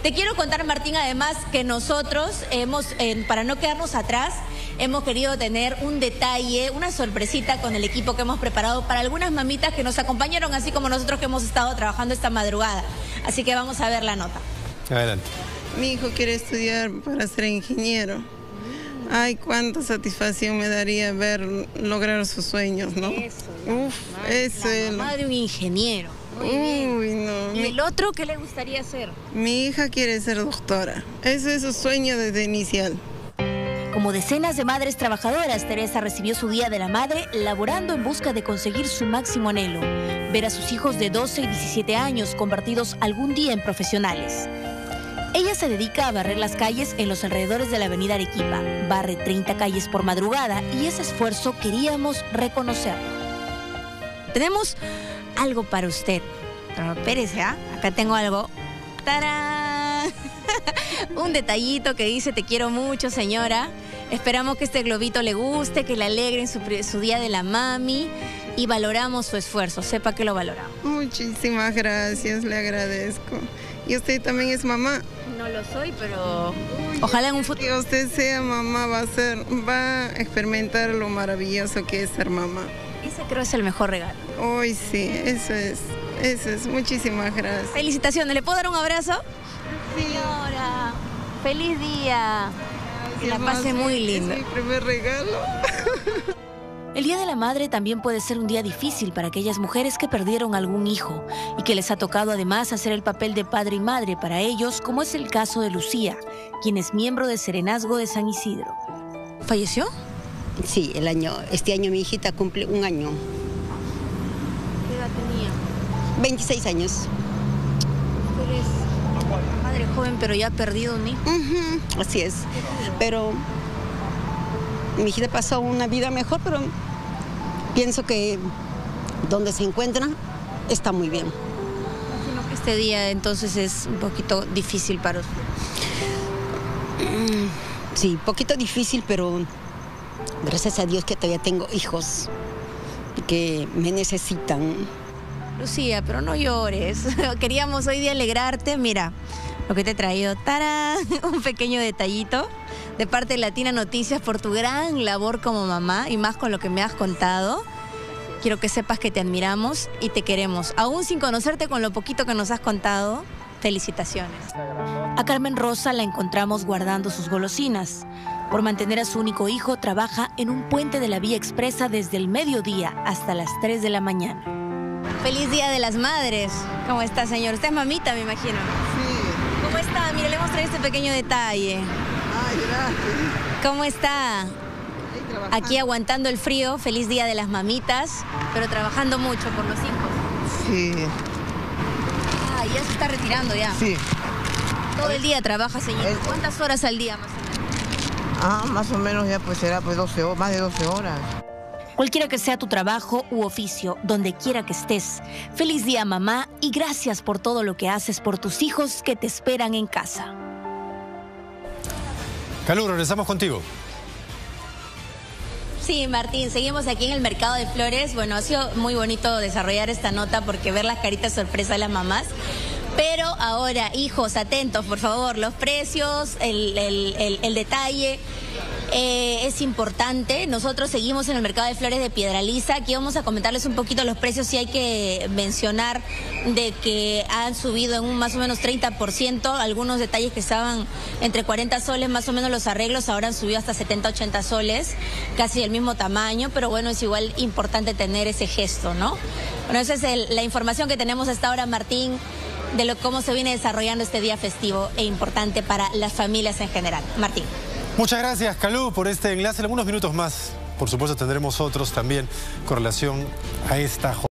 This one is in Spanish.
Te quiero contar, Martín, además que nosotros para no quedarnos atrás, hemos querido tener un detalle, una sorpresita con el equipo que hemos preparado para algunas mamitas que nos acompañaron, así como nosotros que hemos estado trabajando esta madrugada. Así que vamos a ver la nota. Adelante. Mi hijo quiere estudiar para ser ingeniero. Ay, cuánta satisfacción me daría ver lograr sus sueños, ¿no? Eso es. La mamá de un ingeniero. Muy bien. Uy, no. ¿Y el otro qué le gustaría hacer? Mi hija quiere ser doctora. Ese es su sueño desde inicial. Como decenas de madres trabajadoras, Teresa recibió su Día de la Madre laborando en busca de conseguir su máximo anhelo, ver a sus hijos de 12 y 17 años convertidos algún día en profesionales. Ella se dedica a barrer las calles en los alrededores de la avenida Arequipa, barre 30 calles por madrugada y ese esfuerzo queríamos reconocerlo. Tenemos algo para usted. Pero espérese, acá tengo algo. ¡Tarán! Un detallito que dice: te quiero mucho, señora. Esperamos que este globito le guste, que le alegre en su Día de la Mami y valoramos su esfuerzo. Sepa que lo valoramos. Muchísimas gracias, le agradezco. ¿Y usted también es mamá? No lo soy, pero ojalá en un futuro. Que usted sea mamá, va a experimentar lo maravilloso que es ser mamá. Ese creo es el mejor regalo. Hoy sí, eso es. Muchísimas gracias. Felicitaciones. ¿Le puedo dar un abrazo? Sí. Señora, feliz día. Que la pase muy lindo. Es mi primer regalo. El Día de la Madre también puede ser un día difícil para aquellas mujeres que perdieron algún hijo y que les ha tocado además hacer el papel de padre y madre para ellos, como es el caso de Lucía, quien es miembro de Serenazgo de San Isidro. ¿Falleció? Sí, este año mi hijita cumple un año. ¿Qué edad tenía? 26 años. Usted es madre joven, pero ya ha perdido un hijo. Así es. Pero mi hijita pasó una vida mejor, pero pienso que donde se encuentra está muy bien. Imagino que este día entonces es un poquito difícil para usted. Sí, poquito difícil, pero gracias a Dios que todavía tengo hijos que me necesitan. Lucía, pero no llores. Queríamos hoy día alegrarte. Mira lo que te he traído. ¡Tarán! Un pequeño detallito de parte de Latina Noticias por tu gran labor como mamá y más con lo que me has contado. Quiero que sepas que te admiramos y te queremos. Aún sin conocerte, con lo poquito que nos has contado, felicitaciones. A Carmen Rosa la encontramos guardando sus golosinas. Por mantener a su único hijo, trabaja en un puente de la Vía Expresa desde el mediodía hasta las 3 de la mañana. Feliz Día de las Madres. ¿Cómo está, señor? Usted es mamita, me imagino. Sí. ¿Cómo está? Mire, le hemos traído este pequeño detalle. Ay, gracias. ¿Cómo está? Aquí aguantando el frío. Feliz Día de las Mamitas, pero trabajando mucho por los hijos. Sí. Ah, ya se está retirando ya. Sí. Todo el día trabaja, señor. ¿Cuántas horas al día más o menos? Más o menos ya pues será pues 12 horas, más de 12 horas. Cualquiera que sea tu trabajo u oficio, donde quiera que estés, feliz día, mamá, y gracias por todo lo que haces por tus hijos que te esperan en casa. Calú, regresamos contigo. Sí, Martín, seguimos aquí en el Mercado de Flores. Bueno, ha sido muy bonito desarrollar esta nota porque ver las caritas sorpresa de las mamás. Pero ahora, hijos, atentos, por favor, los precios, el detalle. Es importante. Nosotros seguimos en el Mercado de Flores de Piedralíza. Aquí vamos a comentarles un poquito los precios. Sí hay que mencionar de que han subido en un más o menos 30%. Algunos detalles que estaban entre 40 soles, más o menos los arreglos, ahora han subido hasta 70, 80 soles. Casi del mismo tamaño, pero bueno, es igual importante tener ese gesto, ¿no? Bueno, esa es la información que tenemos hasta ahora, Martín, de cómo se viene desarrollando este día festivo e importante para las familias en general. Martín. Muchas gracias, Calú, por este enlace. En algunos minutos más, por supuesto, tendremos otros también con relación a esta jornada.